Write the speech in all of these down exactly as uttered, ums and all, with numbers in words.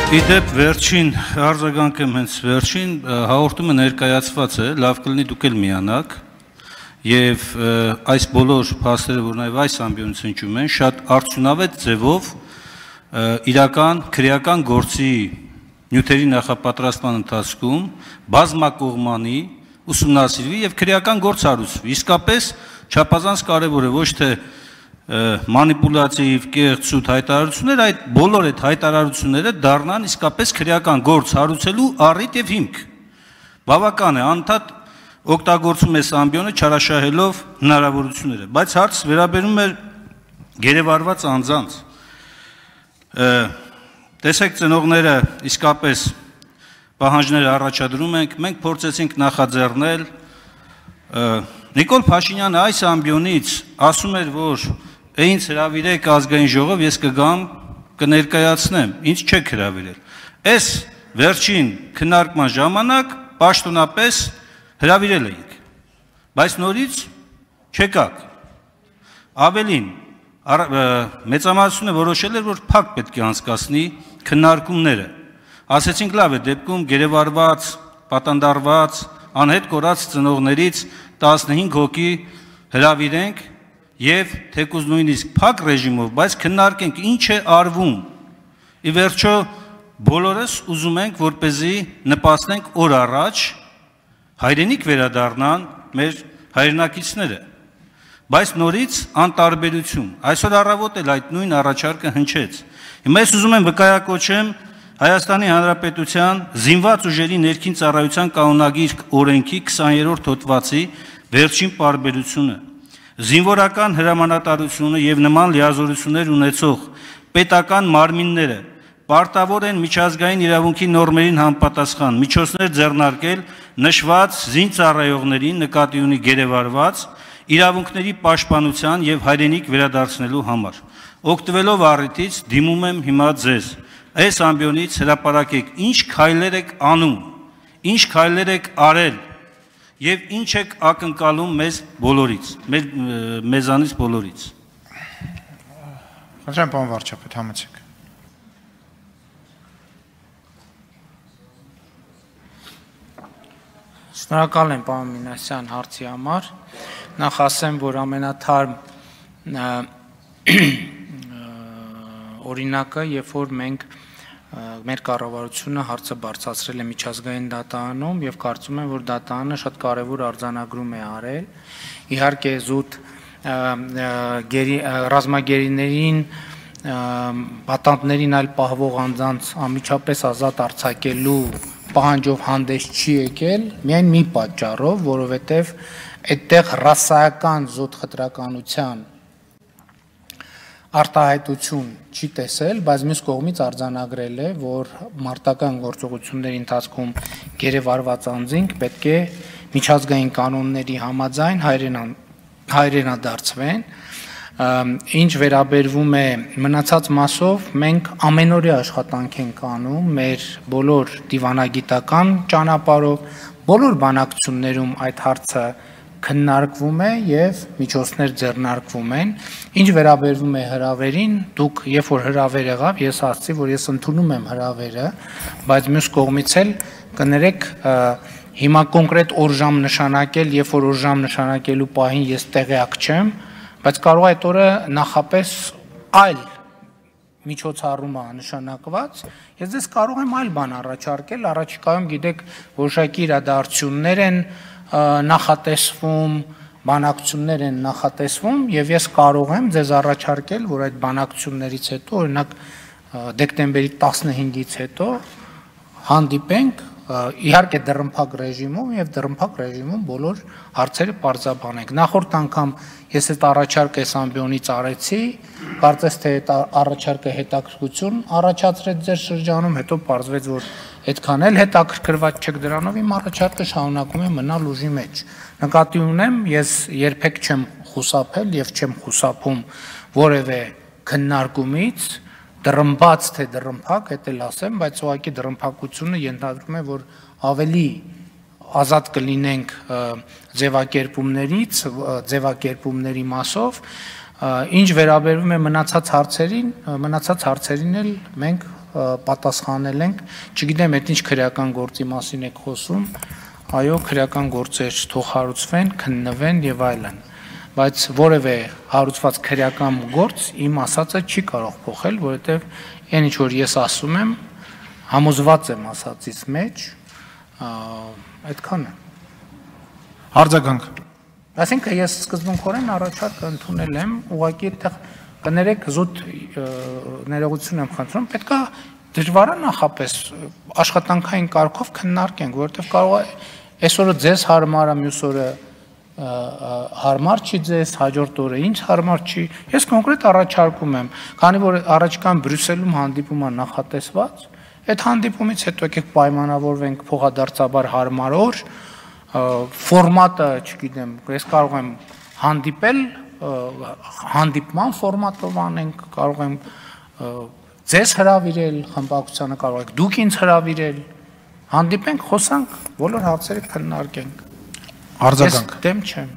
Իդեպ վերջին արձագանք եմ հենց վերջին հաղորդումը ներկայացված է, լավ կլինի դուք էլ միանաք եւ այս բոլոր փաստերը, որ նաեւ այս ամբիոնից հնչում են, շատ արդյունավետ ձևով իրական քրեական գործի նյութերի նախապատրաստման ընթացքում բազմակողմանի ուսումնասիրվի եւ քրեական գործ հարուցվի։ Իսկապես չափազանց կարեւոր է ոչ թե մանիպուլատիվ, կեղծ սուտ հայտարարություններ, այդ բոլոր այդ հայտարարությունները դառնան իսկապես քրեական գործ հարուցելու առիթ եւ հիմք։ Բավական է անդադ օգտագործում է ամբիոնը չարաշահելով հնարավորությունները, բայց հարց վերաբերում է գերեվարված անձանց։ Տեսեք, ծնողները իսկապես պահանջները առաջադրում ենք, մենք փորձեցինք նախաձեռնել Նիկոլ Փաշինյանը այս ամբիոնից ասում էր, որ ինձ հրավիրեք ազգային ժողով, ես կգամ կներկայացնեմ, ինձ չեք հրավիրել։ Այս վերջին քննարկման ժամանակ պաշտոնապես հրավիրել էինք, բայց նորից չեկաք։ Ավելին, մեծամասնությունը որոշել էր, որ փակ պետք է անցկացնի քննարկումները։ Ասեցինք լավ է, դեպքում գերեվարված, պատանդարված, անհետ կորած ծնողներից տասնհինգ հոգի հրավիրենք եւ թեկուզ նույնիսկ փակ ռեժիմով, բայց քննարկենք ինչ է արվում։ Ի վերջո բոլորս ուզում ենք, որպեսզի նպաստենք օր առաջ հայրենիք վերադառնան մեր հայրենակիցները, բայց նորից անտարբերություն։ Այսօր առավոտ էլ այդ նույն առաջարկը հնչեց։ Հիմա ես ուզում եմ վկայակոչեմ Հայաստանի Հանրապետության զինված ուժերի ներքին ծառայության կանոնագիր օրենքի քսաներորդ հոդվածի վերջին պարբերությունը։ Զինվորական հրամանատարությունը եւ նման լիազորություններ ունեցող պետական մարմինները պարտավոր են միջազգային իրավունքի նորմերին համապատասխան միջոցներ ձեռնարկել նշված զինծառայողներին նկատի ունի գերեվարված իրավունքների պաշտպանության եւ հայրենիք վերադարձնելու համար։ Օգտվելով առիթից դիմում եմ հիմա ձեզ այս ամբիոնից հրապարակեք ինչ քայլեր եք անում, ինչ քայլեր եք արել եւ ինչ եք ակնկալում մեզ բոլորից, մեր մեզանից բոլորից։ Խնդրեմ, պարոն վարչապետ, համեցեք։ Շնորհակալ եմ պարոն Մինասյան հարցի համար։ Նախ ասեմ, որ ամենաթարմ օրինակը, երբ որ մենք մեր կառավարությունը հարցը բարձրացրել է միջազգային դատարանում եւ կարծում եմ, որ դատարանը շատ կարեւոր արձանագրում է արել։ Իհարկե զուտ ռազմագերիներին, պատանդներին այլ պահվող անձանց անմիջապես ազատ արձակելու պահանջով հանդես չի եկել, միայն մի պատճառով, որովհետեւ այդտեղ ռասայական զուտ խտրականության արտահայտություն չի տեսել, բայց մյուս կողմից արձանագրել է, որ մարտական գործողությունների ընթացքում գերեվարված անձինք պետք է միջազգային կանոնների համաձայն հայրենադարձվեն։ Ինչ վերաբերվում է մնացած մասով, մենք ամենօրյա աշխատանք ենք անում մեր բոլոր դիվանագիտական ճանապարհով, բոլոր բանակցություններում այդ հարցը քննարկվում է եւ միջոցներ ձեռնարկվում են։ Ինչ վերաբերվում է հրավերին, դուք երբ որ հրավեր եղավ, ես ասացի, որ ես ընդունում եմ հրավերը, բայց մյուս կողմից էլ կներեք, հիմա կոնկրետ օրժամ նշանակել, երբ որ օրժամ նշանակելու պահին ես տեղյակ չեմ, բայց կարող է այդ օրը նախապես այլ միջոցառում է նշանակված, ես ձեզ կարող եմ այլ բան առաջարկել, առաջիկայում գիտեք, որոշակի իրադարձություններ են նախատեսվում, բանակցություններ են նախատեսվում եւ ես կարող եմ ձեզ առաջարկել, որ այդ բանակցություններից հետո, օրինակ դեկտեմբերի տասնհինգից հետո հանդիպենք, իհարկե դռնփակ ռեժիմում եւ դռնփակ ռեժիմում բոլոր հարցերը պարզաբանենք։ Նախորդ անգամ ես այդ առաջարկը այս ամբիոնից արեցի, կարծես թե այդ առաջարկը հետաքրքրություն առաջացրեց ձեր շրջանում, հետո պարզվեց, որ այդքան էլ հետաքրքրված չեք դրանով, իմ առաջարկը շարունակում է մնալ ուժի մեջ։ Նկատի ունեմ, ես երբեք չեմ խուսափել եւ չեմ խուսափում որևէ քննարկումից, դռնբաց թե դռնփակ, դա էլ ասեմ, բայց ուղղակի դռնփակությունը ենթադրում է, որ ավելի ազատ կլինենք ձևակերպումներից, ձևակերպումների մասով, ինչ վերաբերվում է մնացած հարցերին, մնացած հարցերին էլ մենք պատասխանել ենք, չգիտեմ այդ ինչ քրեական գործի մասին եք խոսում, այո, քրեական գործեր թող հարուցվեն, քննվեն եւ այլն, բայց որևէ հարուցված քրեական գործ իմ ասածը չի կարող փոխել, որովհետեւ այն ինչ որ ես ասում եմ, համոզված եմ ասածից մեջ, այդքան է։ Արձագանք։ Այսինքն ես սկզբունքորեն առաջարկը ընդունել եմ, ուղղակի այդտեղ կներեք զուտ ներողություն եմ խնդրում, պետք է դժվար է նախապես աշխատանքային կարգով քննարկենք, որովհետև կարող է այսօրը ձեզ հարմար է, մյուս օրը հարմար չի ձեզ, հաջորդ օրը ինչ հարմար չի։ Ես կոնկրետ առաջարկում եմ, քանի որ առաջիկան Բրյուսելում հանդիպում է նախատեսված, այդ հանդիպումից հետո եկեք պայմանավորվենք փոխադարձաբար հարմար օր, ֆորմատը, չգիտեմ, ես կարող եմ հանդիպել, հանդիպման ֆորմատով անենք, կարող եմ ձեզ հրավիրել, խմբակցությանը կարող եք դուք ինձ հրավիրել, հանդիպենք, խոսանք, բոլոր հարցերը քննարկենք։ Արձագանք։ Ես դեմ չեմ։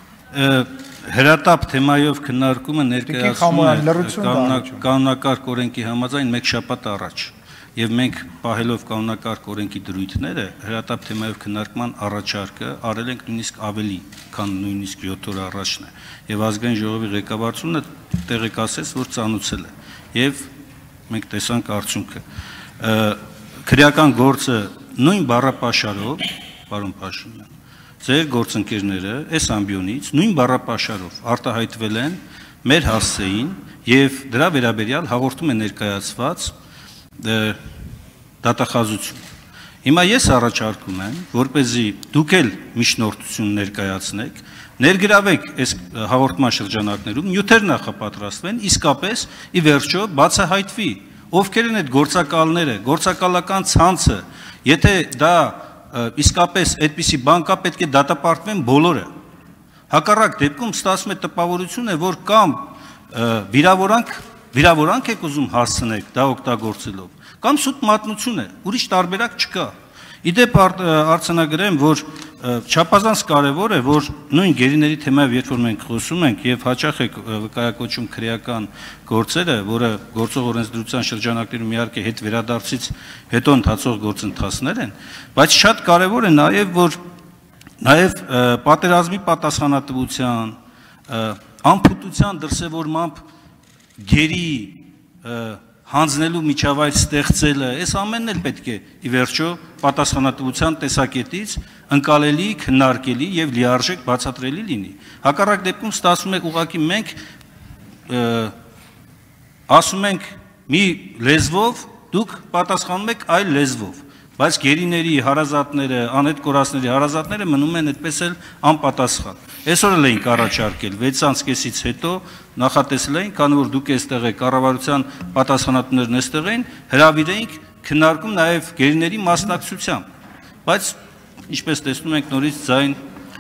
Հրատապ թեմայով քննարկումը ներկայացնում է կանոնակարգ օրենքի համաձայն մեկ շաբաթ առաջ։ Եվ մենք պահելով կանոնակարգ օրենքի դրույթները հրատապ թեմայով քննարկման առաջարկը արել ենք նույնիսկ ավելի, քան նույնիսկ յոթ օր առաջն է։ Եվ ազգային ժողովի ղեկավարությունը տեղեկացրեց, որ ծանուցել է։ Եվ մենք տեսանք արդյունքը։ Քրեական գործը նույն բառապաշարով, պարոն Փաշինյան, ձեր գործընկերները այս ամբիոնից նույն բառապաշարով արտահայտվել են մեր հասցեին եւ դրա վերաբերյալ հաղորդում է ներկայացված դատախազություն։ Հիմա ես առաջարկում եմ, որպեսզի դուք էլ միջնորդություն ներկայացնեք, ներգրավեք այս հաղորդման շրջանակներում, նյութեր նախապատրաստվեն, իսկապես ի վերջո բացահայտվի, ովքեր են այդ գործակալները, գործակալական ցանցը, եթե դա իսկապես այդպիսի բան կա, պետք է դատապարտվեն բոլորը։ Հակառակ դեպքում ստացվում է տպավորություն է, որ կամ վիրավորանք Վիրավորանք եք ուզում հասցնեք դա օգտագործելով, կամ սուտ մատնություն է, ուրիշ տարբերակ չկա։ Իդեպ արձանագրեմ, որ չափազանց կարևոր է, որ նույն գերիների թեմայով երբ որ մենք խոսում ենք եւ հաճախ է վկայակոչում քրեական գործերը, որը գործող օրենսդրության շրջանակներում իհարկե հետ վերադարձից հետո ընթացող գործընթացներ են, բայց շատ կարևոր է նաեւ, որ նաեւ պատերազմի պատասխանատվության, անփութության դրսևորմամբ գերի հանձնելու միջավայր ստեղծելը, այս ամենն էլ պետք է ի վերջո պատասխանատվության տեսակետից ընկալելի, քննարկելի եւ լիարժեք բացատրելի լինի։ Հակառակ դեպքում ստացվում է ուղղակի մենք ասում ենք մի լեզվով, դուք պատասխանում եք այլ լեզվով, բայց գերիների հարազատները, անհետ կորածների հարազատները մնում են այդպես էլ անպատասխան։ Այսօր էլ էինք առաջարկել վեց ամսից հետո նախատեսել էինք, քանի որ դուք այստեղ եք, կառավարության պատասխանատուներն այստեղ են, հրավիրեինք քննարկում նաև գերիների մասնակցությամբ, բայց ինչպես տեսնում ենք նորից ձայն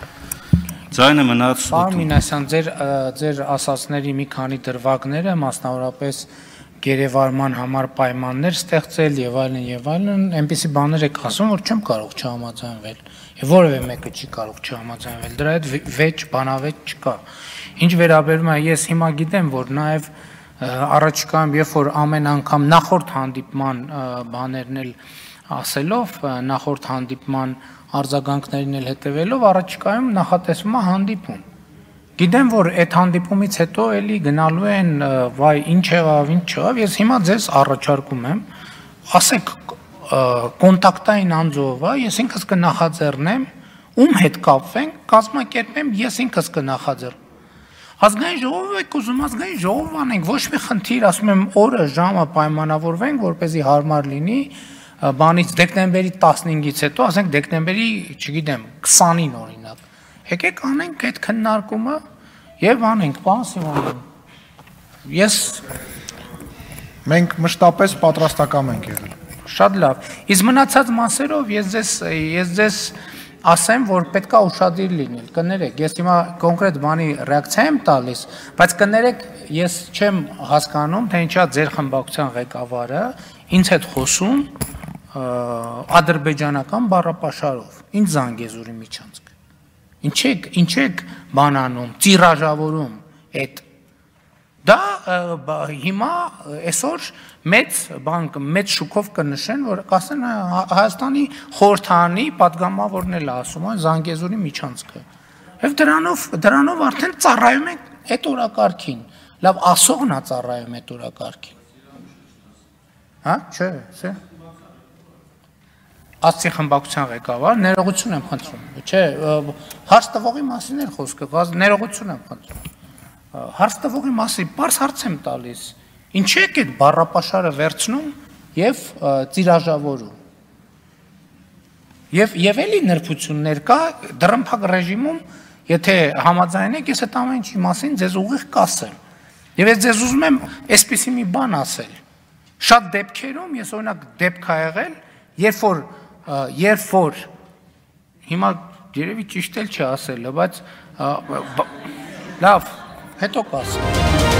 ձայնը մնաց։ Պարոն Մինասյան, ձեր ձեր ասածների մի քանի դրվագները, մասնավորապես գերեվարման համար պայմաններ ստեղծել եւ այլն եւ այլն, այնպիսի բաներ եք ասում, որ չեմ կարող չհամաձայնվել։ Եվ որևէ մեկը չի կարող չհամաձայնվել։ Դրա հետ վեճ բանավեճ չկա։ Ինչ վերաբերում է, ես հիմա գիտեմ, որ նաեւ առաջիկայում, երբ որ ամեն անգամ նախորդ հանդիպման բաներն էլ ասելով, նախորդ հանդիպման արձագանքներին էլ հետևելով, առաջիկայում նախատեսվում է հանդիպում։ Գիտեմ, որ այդ հանդիպումից հետո էլի գնալու են, վայ, ինչ եղավ, ինչ չեղավ, ես հիմա ձեզ առաջարկում եմ, ասեք կոնտակտային անձով, ես ինքս կնախաձեռնեմ, ում հետ կապվենք, կազմակերպեմ, ես ինքս կնախաձեռնեմ։ Ազգային ժողով եք ուզում, ազգային ժողով անենք, ոչ մի խնդիր, ասում եմ, օրը, ժամը պայմանավորվենք, որպեսզի հարմար լինի, բանից դեկտեմբերի տասնհինգից հետո, ասենք դեկտեմբերի, չգիտեմ, քսանին օրինակ։ Եկեք անենք այդ քննարկումը եւ անենք, պարոն Սիմոնյան։ Ես մենք մշտապես պատրաստական ենք եղել։ Շատ լավ։ Իսկ մնացած մասերով ես ձեզ ես ձեզ ասեմ, որ պետքա ուշադիր լինել։ Կներեք, ես հիմա կոնկրետ բանի ռեակցիա եմ տալիս, բայց կներեք, ես չեմ հասկանում, թե ինչա ձեր խմբակցության ղեկավարը ինձ հետ խոսում ադրբեջանական բառապաշարով։ Ինչ Զանգեզուրի միջանցք։ Ինչ եք, ինչ եք բանանում, ծիրաժավորում այդ Դա հիմա այսօր մեծ բանկ մեծ շուկով կնշեն, որ կասեն Հայաստանի խորհրդանի падգամավորն էլ ասում են Զանգեզուրի միջանցքը։ Եվ դրանով դրանով արդեն ծառայում ենք այդ օրակարգին։ Լավ ասողն է ծառայում այդ օրակարգին։ Հա, չէ, չէ։ Աստծի խմբակցության ղեկավար, ներողություն եմ խնդրում։ Չէ, հարց տվողի մասին էլ խոսքը, ներողություն եմ խնդրում։ Հարց տվողի մասին պարզ հարց եմ տալիս։ Ինչի՞ եք այդ բառապաշարը վերցնում եւ ծիրաժավորում։ Եվ եւ էլի նրբություններ կա դրամփակ ռեժիմում, եթե համաձայն եք, ես այդ ամեն ինչի մասին ձեզ ուղիղ կասեմ։ Եվ ես ձեզ ուզում եմ այսպեսի մի բան ասել։ Շատ դեպքերում ես օրինակ դեպք ա եղել, երբ որ երբ որ հիմա երևի ճիշտ էլ չի ասելը, բայց լավ, հետո կասեմ։